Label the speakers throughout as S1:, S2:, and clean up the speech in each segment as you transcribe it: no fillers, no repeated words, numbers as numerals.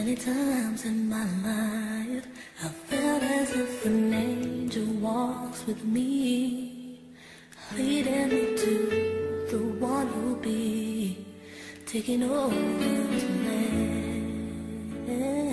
S1: Many times in my life I felt as if an angel walks with me, leading me to the one who'll be taking over this land.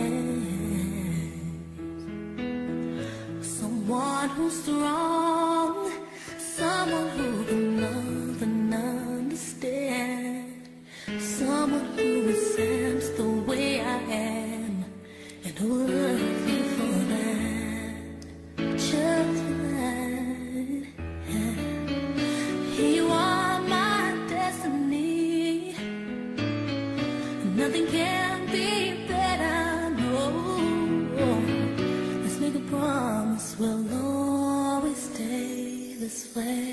S1: Someone who's strong, someone who can love and understand, someone who accepts the way I am and who will love you for that, just for that. You are my destiny, nothing can be better, no. Let's make a promise we'll always stay this way.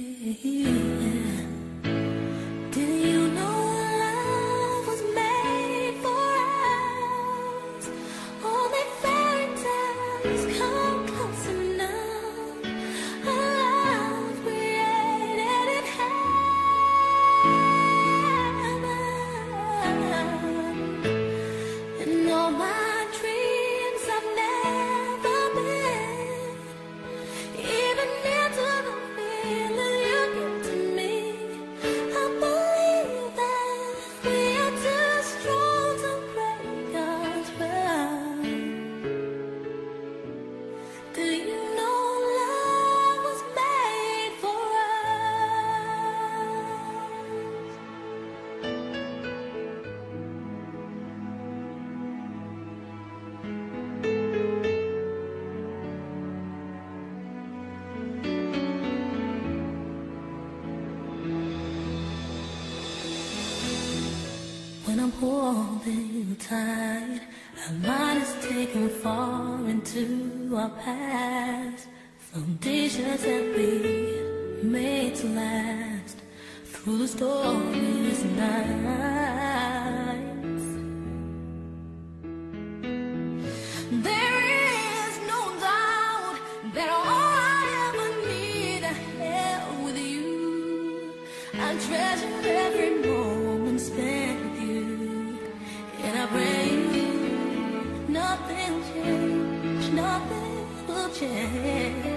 S1: Did you know love was made for us? Only fairy tales come close enough. A love created in heaven. And all my dreams I've never been, even into the feeling you give to me. I believe that we are too strong to break us well. Do you know love was made for When I'm holding you tight, our mind is taken far into our past. Foundations that we made to last through the stormiest nights. There is no doubt that all I ever need I have with you. I treasure every moment spent with you, and I pray nothing will change, nothing will change.